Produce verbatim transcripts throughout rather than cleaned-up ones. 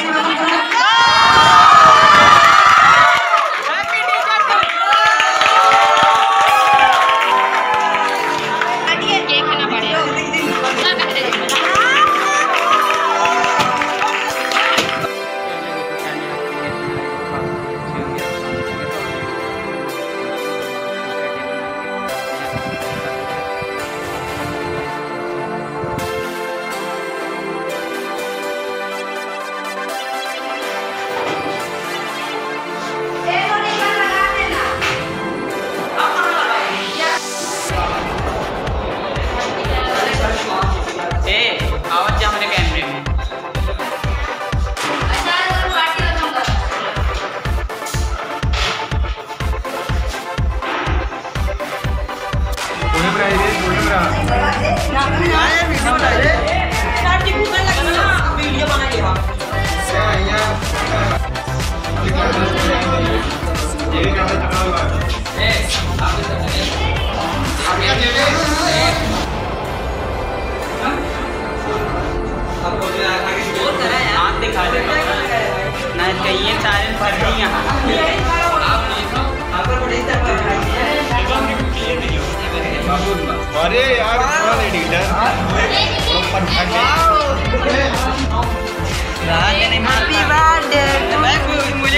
अरे यार एडिटर मुझे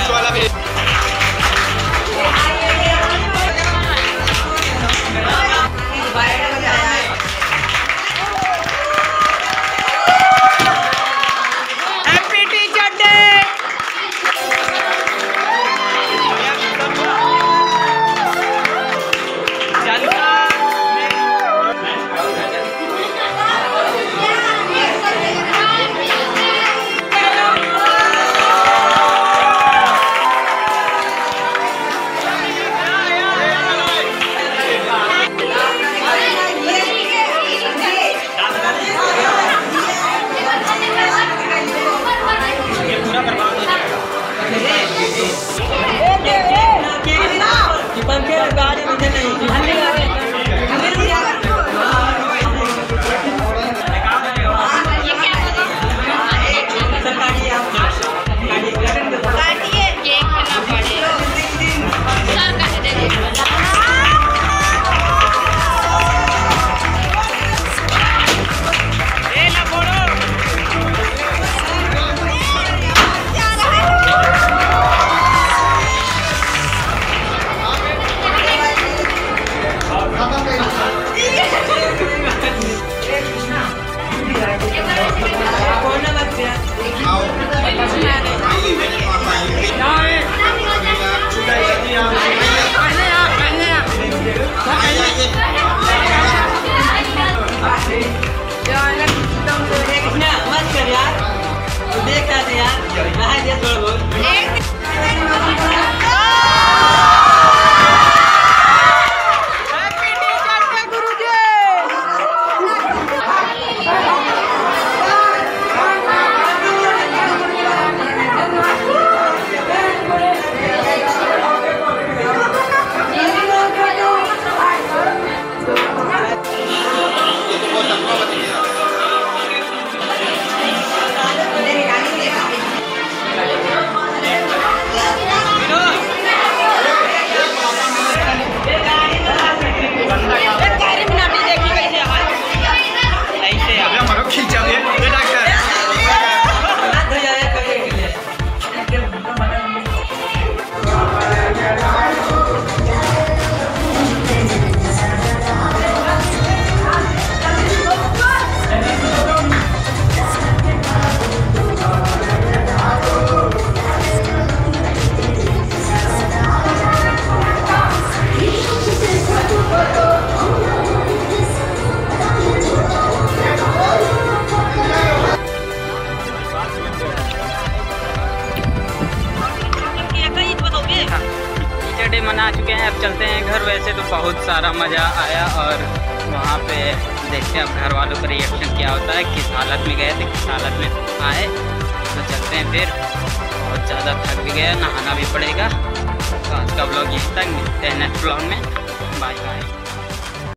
मना चुके हैं। अब चलते हैं घर। वैसे तो बहुत सारा मज़ा आया और वहाँ पे देखते हैं अब घर वालों का रिएक्शन क्या होता है, किस हालत में गए थे, किस हालत में आए। तो चलते हैं फिर, बहुत ज़्यादा थक भी गया, नहाना भी पड़ेगा। तो आज का ब्लॉग यहीं तक, मिलते हैं नेक्स्ट ब्लॉग में। Bye bye.